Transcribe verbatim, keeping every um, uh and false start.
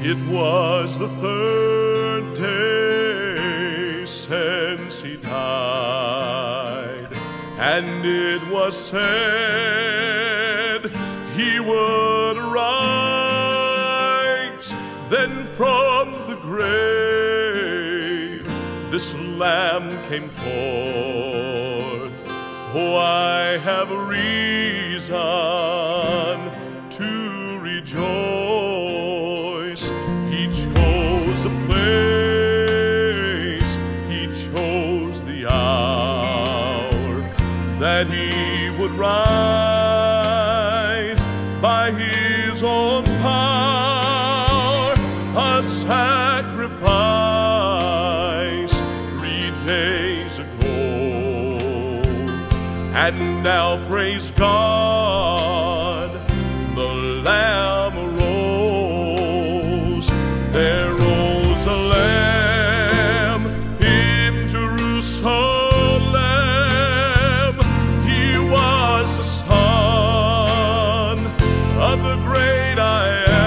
It was the third day since he died, and it was said he would rise. Then from the grave this Lamb came forth. Oh, I have reason to rejoice. He chose a place, he chose the hour, that he would rise by his own power, a sacrifice three days ago. And now praise God, the Lamb arose. There rose a Lamb in Jerusalem. He was the Son of the great I Am.